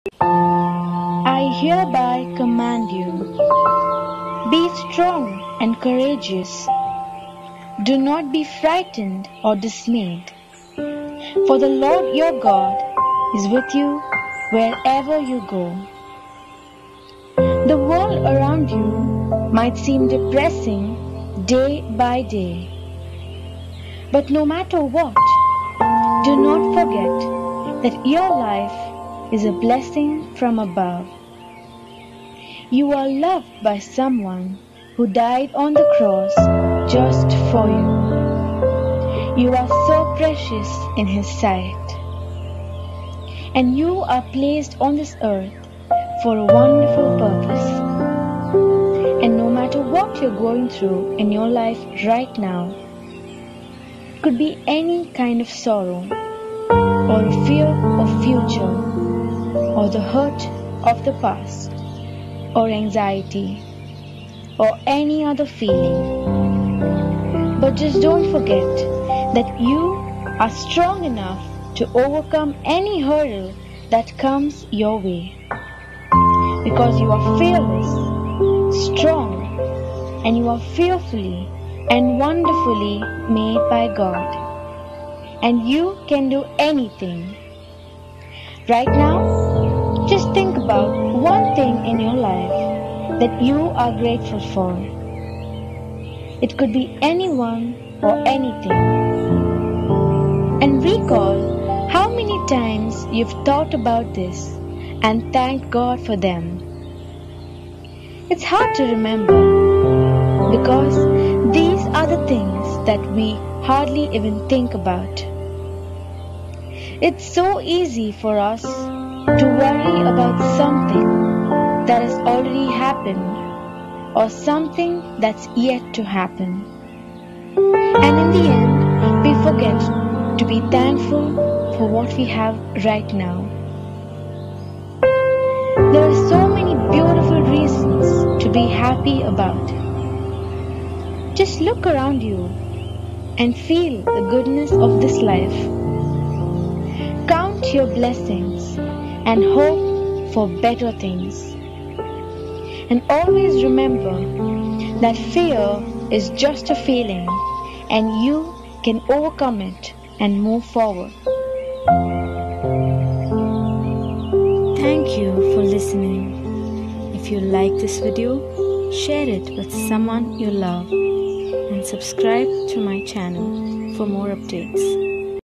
I hereby command you, be strong and courageous. Do not be frightened or dismayed, for the Lord your God is with you wherever you go. The world around you might seem depressing day by day, but no matter what, do not forget that your life is a blessing from above. You are loved by someone who died on the cross just for you. You are so precious in His sight, and you are placed on this earth for a wonderful purpose. And no matter what you're going through in your life right now, it could be any kind of sorrow, or a fear of future, or the hurt of the past, or anxiety, or any other feeling. But just don't forget that you are strong enough to overcome any hurdle that comes your way. Because you are fearless, strong, and you are fearfully and wonderfully made by God. And you can do anything. Right now, just think about one thing in your life that you are grateful for. It could be anyone or anything. And recall how many times you've thought about this and thanked God for them. It's hard to remember because these are the things that we hardly even think about. It's so easy for us to worry about something that has already happened or something that's yet to happen. And in the end, we forget to be thankful for what we have right now. There are so many beautiful reasons to be happy about. Just look around you and feel the goodness of this life. Count your blessings and hope for better things. And always remember that fear is just a feeling and you can overcome it and move forward. Thank you for listening. If you like this video, share it with someone you love and subscribe to my channel for more updates.